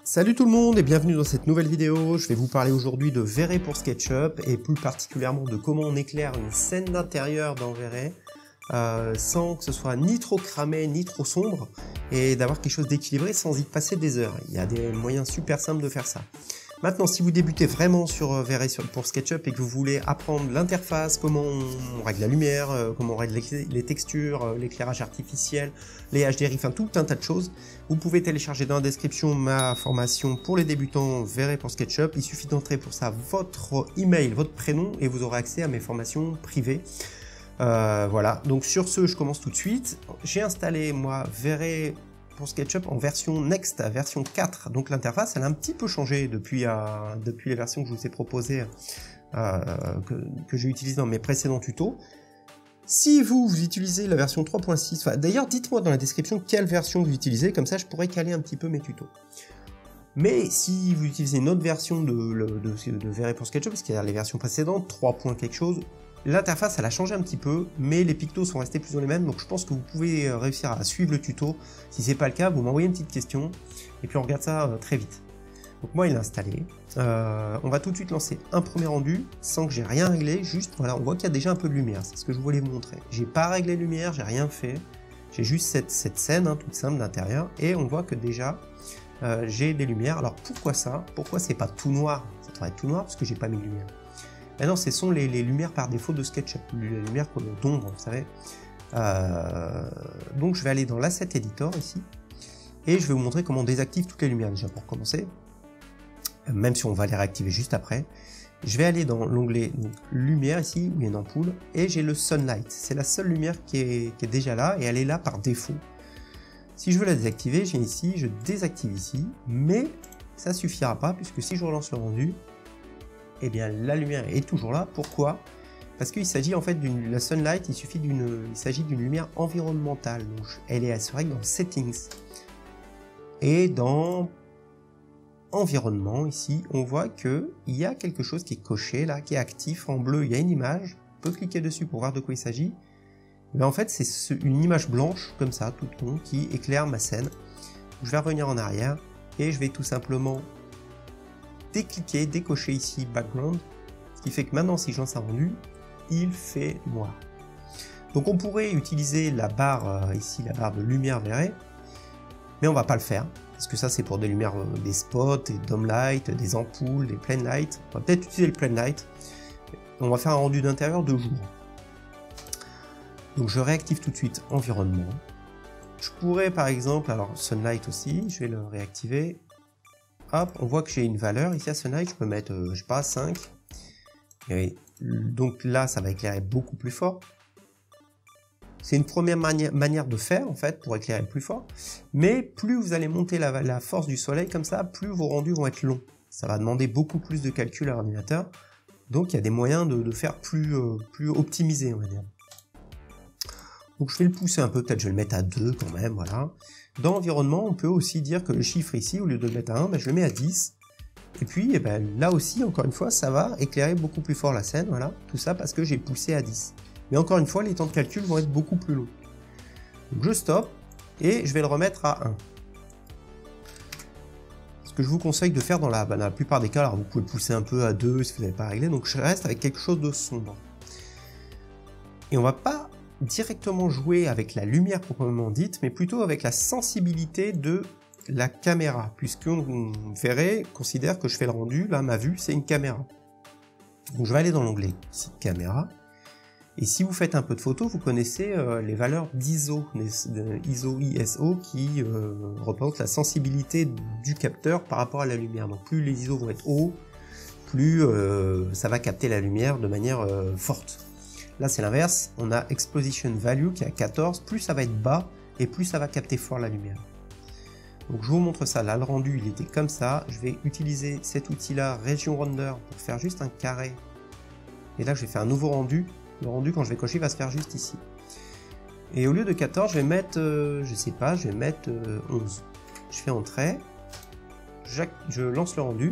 Salut tout le monde et bienvenue dans cette nouvelle vidéo. Je vais vous parler aujourd'hui de V-Ray pour SketchUp et plus particulièrement de comment on éclaire une scène d'intérieur dans V-Ray sans que ce soit ni trop cramé ni trop sombre et d'avoir quelque chose d'équilibré sans y passer des heures. Il y a des moyens super simples de faire ça. Maintenant, si vous débutez vraiment sur V-Ray pour SketchUp et que vous voulez apprendre l'interface, comment on règle la lumière, comment on règle les textures, l'éclairage artificiel, les HDRI, enfin tout un tas de choses, vous pouvez télécharger dans la description ma formation pour les débutants V-Ray pour SketchUp. Il suffit d'entrer pour ça votre email, votre prénom et vous aurez accès à mes formations privées. Voilà, donc sur ce, je commence tout de suite. J'ai installé moi V-Ray pour SketchUp en version Next, version 4. Donc l'interface, elle a un petit peu changé depuis les versions que je vous ai proposées, que j'ai utilisées dans mes précédents tutos. Si vous utilisez la version 3.6, d'ailleurs dites-moi dans la description quelle version vous utilisez, comme ça je pourrais caler un petit peu mes tutos. Mais si vous utilisez une autre version de V-Ray pour SketchUp, parce qu'il y a les versions précédentes, 3. quelque chose, l'interface elle a changé un petit peu, mais les pictos sont restés plus ou moins les mêmes, donc je pense que vous pouvez réussir à suivre le tuto. Si c'est pas le cas, vous m'envoyez une petite question, et puis on regarde ça très vite. Donc moi il est installé, on va tout de suite lancer un premier rendu, sans que j'ai rien réglé, juste voilà, on voit qu'il y a déjà un peu de lumière, c'est ce que je voulais vous montrer. J'ai pas réglé la lumière, j'ai rien fait, j'ai juste cette scène toute simple d'intérieur, et on voit que déjà j'ai des lumières. Alors pourquoi ça? Pourquoi c'est pas tout noir? Ça devrait être tout noir parce que j'ai pas mis de lumière. Maintenant, ce sont les lumières par défaut de SketchUp, les lumières d'ombre, vous savez. Donc, je vais aller dans l'Asset Editor ici, et je vais vous montrer comment on désactive toutes les lumières déjà pour commencer, même si on va les réactiver juste après. Je vais aller dans l'onglet Lumière ici, où il y a une ampoule, et j'ai le Sunlight. C'est la seule lumière qui est déjà là, et elle est là par défaut. Si je veux la désactiver, j'ai ici, je désactive ici, mais ça suffira pas, puisque si je relance le rendu, eh bien la lumière est toujours là. Pourquoi? Parce qu'il s'agit en fait la Sunlight, il s'agit d'une lumière environnementale. Donc elle se règle dans Settings. Et dans Environnement, ici, on voit qu'il y a quelque chose qui est coché là, qui est actif en bleu. Il y a une image, on peut cliquer dessus pour voir de quoi il s'agit. Mais en fait, c'est une image blanche, comme ça, toute ronde, qui éclaire ma scène. Je vais revenir en arrière et je vais tout simplement décliquer, décocher ici Background, ce qui fait que maintenant si je lance un rendu, il fait noir. Donc on pourrait utiliser la barre ici, la barre de lumière V-Ray, mais on va pas le faire, parce que ça c'est pour des lumières, des spots, des dome light, des ampoules, des plain light. On va peut-être utiliser le plain light. On va faire un rendu d'intérieur de jour. Donc je réactive tout de suite environnement. Je pourrais par exemple, alors Sunlight aussi, je vais le réactiver. Hop, on voit que j'ai une valeur ici à Sunlight, je peux mettre, je sais pas, 5. Et donc là, ça va éclairer beaucoup plus fort. C'est une première manière de faire, en fait, pour éclairer plus fort. Mais plus vous allez monter la force du soleil comme ça, plus vos rendus vont être longs. Ça va demander beaucoup plus de calcul à l'ordinateur. Donc il y a des moyens de faire plus optimisé, on va dire. Donc je vais le pousser un peu, peut-être je vais le mettre à 2 quand même, voilà. Dans Environnement, on peut aussi dire que le chiffre ici, au lieu de le mettre à 1, je le mets à 10. Et puis là aussi, encore une fois, ça va éclairer beaucoup plus fort la scène, voilà. Tout ça parce que j'ai poussé à 10. Mais encore une fois, les temps de calcul vont être beaucoup plus longs. Donc je stoppe et je vais le remettre à 1. Ce que je vous conseille de faire dans la plupart des cas, alors vous pouvez le pousser un peu à 2 si vous n'avez pas réglé, donc je reste avec quelque chose de sombre. Et on va pas directement jouer avec la lumière proprement dite, mais plutôt avec la sensibilité de la caméra, puisqu'on verrait, considère que je fais le rendu, là ma vue c'est une caméra. Donc je vais aller dans l'onglet ici, caméra, et si vous faites un peu de photos, vous connaissez les valeurs d'ISO, ISO qui représentent la sensibilité du capteur par rapport à la lumière. Donc plus les ISO vont être hauts, plus ça va capter la lumière de manière forte. Là c'est l'inverse, on a Exposition Value qui est à 14, plus ça va être bas et plus ça va capter fort la lumière. Donc je vous montre ça, là le rendu il était comme ça, je vais utiliser cet outil là, Region Render, pour faire juste un carré. Et là je vais faire un nouveau rendu, le rendu quand je vais cocher va se faire juste ici. Et au lieu de 14, je vais mettre, je sais pas, je vais mettre 11. Je fais Entrée, je lance le rendu,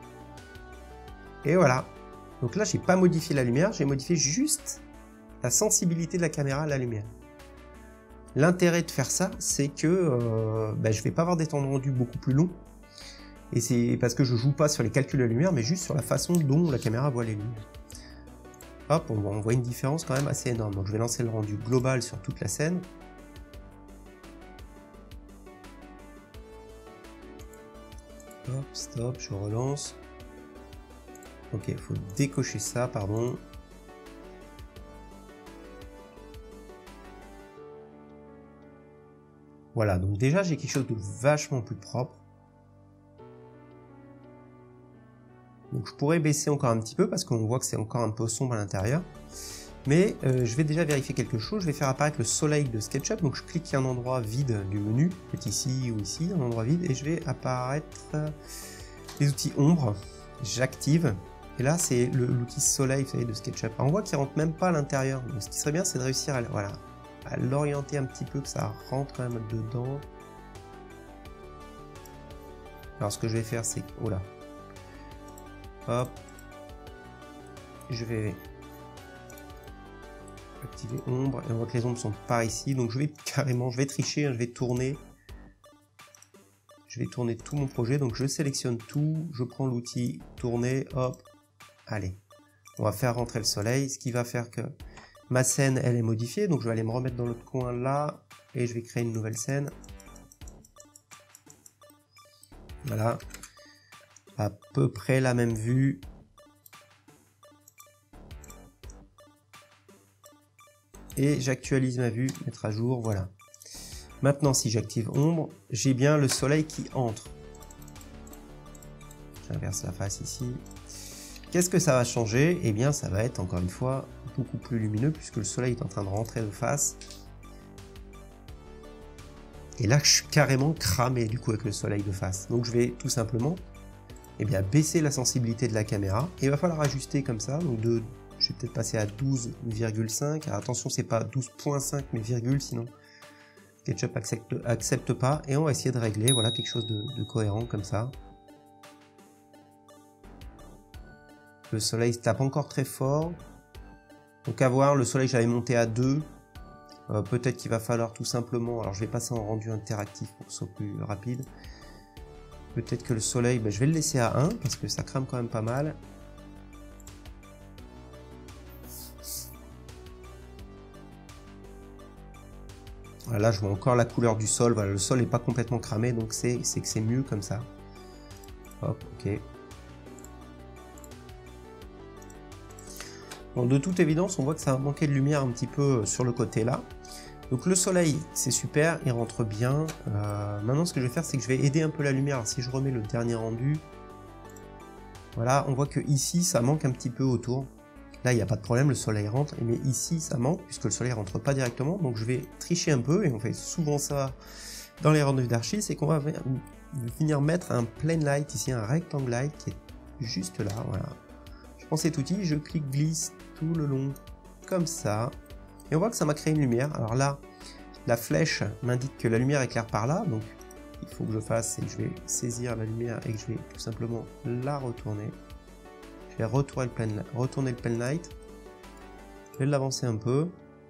et voilà. Donc là j'ai pas modifié la lumière, j'ai modifié juste la sensibilité de la caméra à la lumière. L'intérêt de faire ça, c'est que je vais pas avoir des temps de rendu beaucoup plus longs, Et c'est parce que je joue pas sur les calculs de lumière, mais juste sur la façon dont la caméra voit les lumières. Hop, on voit une différence quand même assez énorme. Donc je vais lancer le rendu global sur toute la scène. Hop, stop, je relance. Ok, il faut décocher ça, pardon. Voilà, donc déjà j'ai quelque chose de vachement plus propre. Donc je pourrais baisser encore un petit peu parce qu'on voit que c'est encore un peu sombre à l'intérieur. Mais je vais déjà vérifier quelque chose. Je vais faire apparaître le soleil de SketchUp. Donc je clique un endroit vide du menu, peut-être ici ou ici, un endroit vide, et je vais apparaître les outils ombre. J'active. Et là c'est l'outil soleil, vous savez, de SketchUp. Alors, on voit qu'il rentre même pas à l'intérieur. Donc ce qui serait bien, c'est de réussir à, voilà, à l'orienter un petit peu, que ça rentre quand même dedans. Alors ce que je vais faire, c'est... Oh là. Hop. Je vais activer ombre. Et on voit que les ombres sont par ici. Donc je vais carrément... Je vais tricher, hein, je vais tourner. Je vais tourner tout mon projet. Donc je sélectionne tout. Je prends l'outil tourner. Hop. Allez. On va faire rentrer le soleil. Ce qui va faire que... Ma scène, elle est modifiée, donc je vais aller me remettre dans l'autre coin là, et je vais créer une nouvelle scène. Voilà. À peu près la même vue. Et j'actualise ma vue, mettre à jour, voilà. Maintenant, si j'active ombre, j'ai bien le soleil qui entre. J'inverse la face ici. Qu'est-ce que ça va changer? Eh bien, ça va être encore une fois beaucoup plus lumineux puisque le soleil est en train de rentrer de face. Et là, je suis carrément cramé du coup avec le soleil de face. Donc, je vais tout simplement baisser la sensibilité de la caméra. Et il va falloir ajuster comme ça. Donc, je vais peut-être passer à 12,5. Alors, attention, c'est pas 12,5 mais virgule, sinon SketchUp accepte pas. Et on va essayer de régler voilà, quelque chose de cohérent comme ça. Le soleil se tape encore très fort. Donc à voir, le soleil j'avais monté à 2. Peut-être qu'il va falloir tout simplement... Alors je vais passer en rendu interactif pour que ce soit plus rapide. Peut-être que le soleil, je vais le laisser à 1 parce que ça crame quand même pas mal. Voilà, là je vois encore la couleur du sol. Voilà, le sol n'est pas complètement cramé, donc c'est que c'est mieux comme ça. Hop, ok. Bon, de toute évidence, on voit que ça a manqué de lumière un petit peu sur le côté là. Donc le soleil, c'est super, il rentre bien. Maintenant, ce que je vais faire, c'est que je vais aider un peu la lumière. Alors, si je remets le dernier rendu, voilà, on voit que ici, ça manque un petit peu autour. Là, il n'y a pas de problème, le soleil rentre. Mais ici, ça manque, puisque le soleil rentre pas directement. Donc je vais tricher un peu, et on fait souvent ça dans les rendus d'archi, c'est qu'on va venir mettre un plain light ici, un rectangle light qui est juste là, voilà. Je prends cet outil, je clique glisse tout le long comme ça et on voit que ça m'a créé une lumière. Alors là la flèche m'indique que la lumière éclaire par là, donc il faut que je fasse, c'est que je vais saisir la lumière et que je vais tout simplement la retourner. Je vais retourner le plain light, je vais l'avancer un peu.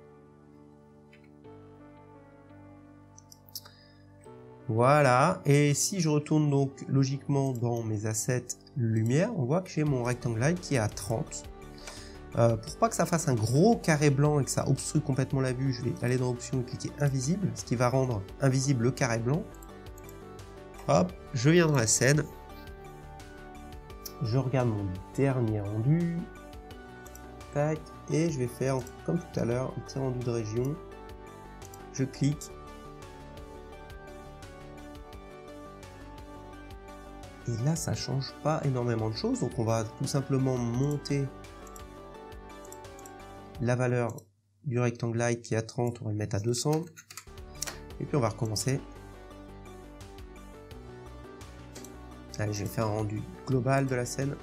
Voilà, et si je retourne donc logiquement dans mes assets lumière, on voit que j'ai mon rectangle light qui est à 30. Pour pas que ça fasse un gros carré blanc et que ça obstrue complètement la vue, je vais aller dans option et cliquer invisible, ce qui va rendre invisible le carré blanc. Hop, je viens dans la scène, je regarde mon dernier rendu, tac, et je vais faire comme tout à l'heure un petit rendu de région. Je clique. Et là, ça change pas énormément de choses, donc on va tout simplement monter la valeur du rectangle light qui est à 30, on va le mettre à 200, et puis on va recommencer. Allez, je vais faire un rendu global de la scène.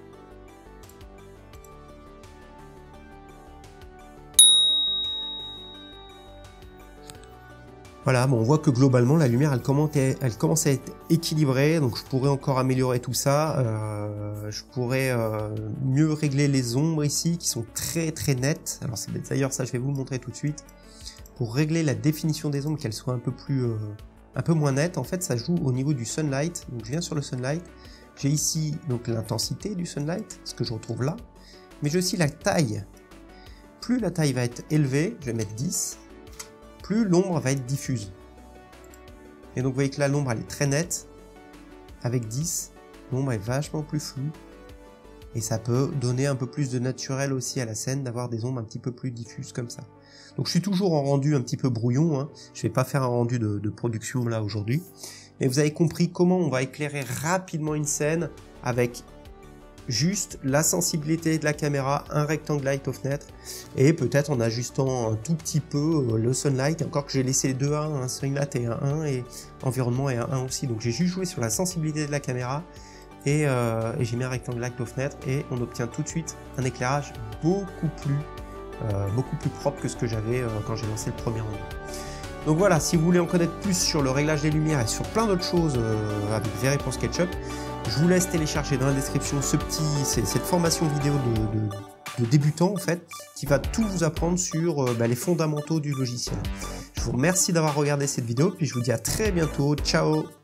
Voilà, bon, on voit que globalement la lumière elle commence à être équilibrée, donc je pourrais encore améliorer tout ça. Je pourrais mieux régler les ombres ici qui sont très nettes. Alors d'ailleurs ça je vais vous le montrer tout de suite. Pour régler la définition des ombres, qu'elles soient un peu plus un peu moins net. En fait, ça joue au niveau du sunlight. Donc je viens sur le sunlight. J'ai ici donc l'intensité du sunlight, ce que je retrouve là. Mais j'ai aussi la taille. Plus la taille va être élevée, je vais mettre 10, plus l'ombre va être diffuse. Et donc vous voyez que là, l'ombre elle est très nette. Avec 10, l'ombre est vachement plus floue. Et ça peut donner un peu plus de naturel aussi à la scène, d'avoir des ombres un petit peu plus diffuses comme ça. Donc je suis toujours en rendu un petit peu brouillon, hein. Je vais pas faire un rendu de production là aujourd'hui. Mais vous avez compris comment on va éclairer rapidement une scène avec juste la sensibilité de la caméra, un rectangle light aux fenêtres, et peut-être en ajustant un tout petit peu le sunlight, encore que j'ai laissé les deux 1, un sunlight et un 1, et environnement et un 1 aussi. Donc j'ai juste joué sur la sensibilité de la caméra, et j'ai mis un rectangle light aux fenêtres, et on obtient tout de suite un éclairage beaucoup plus propre que ce que j'avais quand j'ai lancé le premier rendu. Donc voilà, si vous voulez en connaître plus sur le réglage des lumières et sur plein d'autres choses avec VRay pour SketchUp, je vous laisse télécharger dans la description cette formation vidéo de débutant en fait, qui va tout vous apprendre sur les fondamentaux du logiciel. Je vous remercie d'avoir regardé cette vidéo, puis je vous dis à très bientôt, ciao!